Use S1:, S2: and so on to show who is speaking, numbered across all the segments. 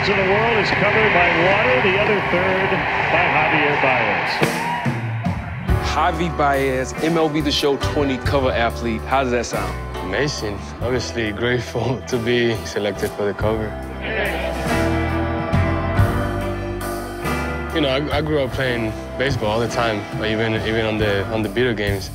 S1: yards in the world is covered by water. The other third by Javier Baez.
S2: Javi Baez, MLB The Show 20 cover athlete. How does that sound?
S3: Amazing. Obviously grateful to be selected for the cover. You know, I grew up playing baseball all the time, even on the video games.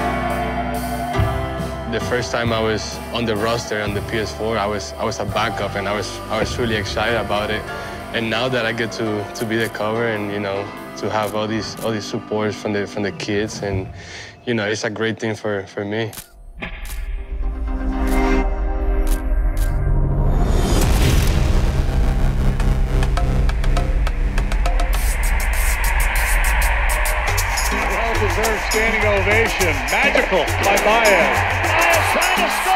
S3: The first time I was on the roster on the PS4, I was a backup, and I was really excited about it. And now that I get to be the cover, and you know, to have all these supports from the kids, and you know, it's a great thing for me.
S1: Well-deserved standing ovation. Magical by Baez. Baez trying to score.